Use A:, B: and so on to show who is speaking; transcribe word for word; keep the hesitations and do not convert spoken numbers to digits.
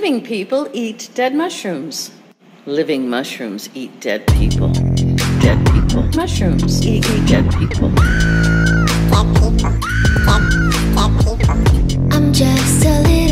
A: Living people eat dead mushrooms. Living mushrooms eat dead people. Dead people. Mushrooms eat, eat dead people.
B: Dead people. Dead, dead people. I'm just a little